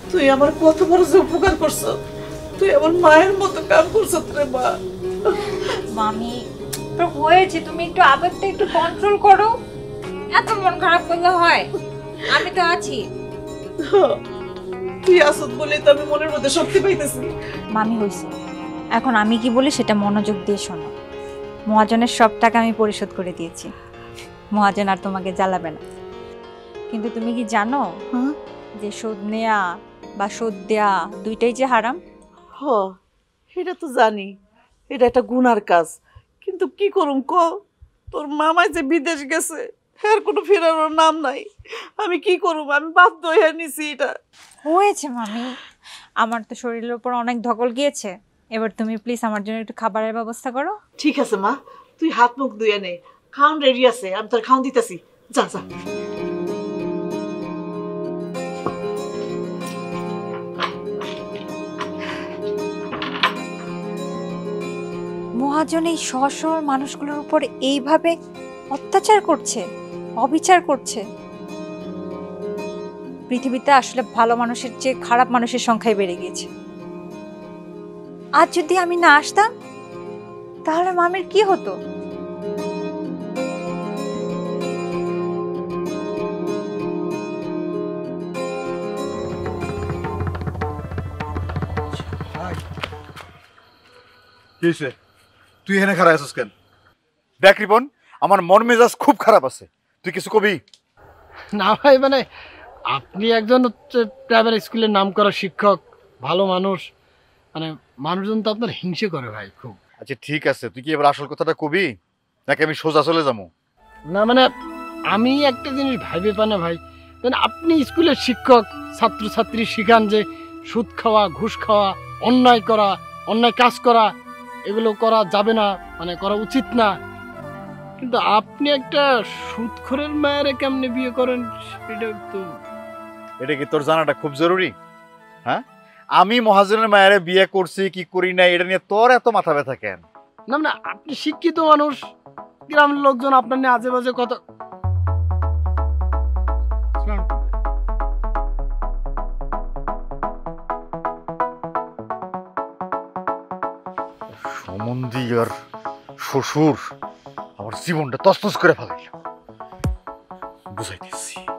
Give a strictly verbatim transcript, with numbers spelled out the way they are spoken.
তুই আমার কত বড় যে উপকার করছ, তুই আমার মায়ের মতো কাম করছ রে মা। মামি তো হয়েছে, তুমি একটু আবেগটা একটু কন্ট্রোল করো। এত মন খারাপ করলে হয়? আমি তো আছি। তুই আসত বলে তো আমি মনের মধ্যে শক্তি পাইতেছি। মামি হইছে, এখন আমি কি বলি সেটা মনোযোগ দিয়ে শোনো। মহাজনের সব টাকা আমি পরিশোধ করে দিয়েছি, মহাজন আর তোমাকে জ্বালাবে না। কিন্তু তুমি কি জানো যে সুদ নেয়া বা সুদ দেয়া দুইটাই যে হারাম? হ, এটা তো জানি, এটা একটা গুনার কাজ। কিন্তু কি করুম ক, তোর মামাই যে বিদেশ গেছে, এর কোনো ফেরানোর নাম নাই। আমি কি করুম, আমি বাধ্য হয়ে নিছি এটা। হয়েছে মামি, আমার তো শরীরের উপর অনেক ধকল গিয়েছে। এবার তুমি প্লিজ আমার জন্য একটু খাবারের ব্যবস্থা করো। ঠিক আছে মা, তুই হাত মুখ ধুয়ে নে, খাওন রেডি আছে, আমি তোর খাওন দিতেছি। যা যা। মহাজন এই সহসর মানুষগুলোর উপর এইভাবে অত্যাচার করছে, অবিচার করছে। পৃথিবীতে আসলে ভালো মানুষের চেয়ে খারাপ মানুষের সংখ্যাই বেড়ে গিয়েছে। আজ যদি আমি না আসতাম তাহলে মামির কি হতো? কি হইছে? তুই এখানে খারাপ আছিস কেন? দেখ রিপন, আমার মন মেজাজ খুব খারাপ আছে, তুই কিছু কবি? না ভাই, মানে আপনি একজন হচ্ছে প্রাইমারি স্কুলের নাম করা শিক্ষক, ভালো মানুষ, মানে মানুষজন তো আপনার হিংসে করে ভাই খুব। আচ্ছা ঠিক আছে, তুই কি এবার আসল কথাটা কবি নাকি আমি সোজা চলে যাবো? না মানে আমি একটা জিনিস ভাইবে পানে ভাই, মানে আপনি স্কুলের শিক্ষক, ছাত্রছাত্রী শিখান যে সুদ খাওয়া, ঘুষ খাওয়া, অন্যায় করা, অন্যায় কাজ করা, এগুলো করা যাবে না, মানে করা উচিত না। কিন্তু আপনি একটা সুদখোরের মায়েরে কেমনে বিয়ে করেন সেটা তো। এটা কি তোর জানাটা খুব জরুরি? হ্যাঁ, আমি মহাজনের মায়ের বিয়ে করছি কি করি না এটা নিয়ে তোর এত মাথা ব্যথা কেন? না না, আপনি শিক্ষিত মানুষ, গ্রামের লোকজন আপনার নিয়ে আজে বাজে কথা। সম্বন্ধী আর শ্বশুর আমার জীবনটা তছনছ করে ফেলাইল, বুঝাইতেছি।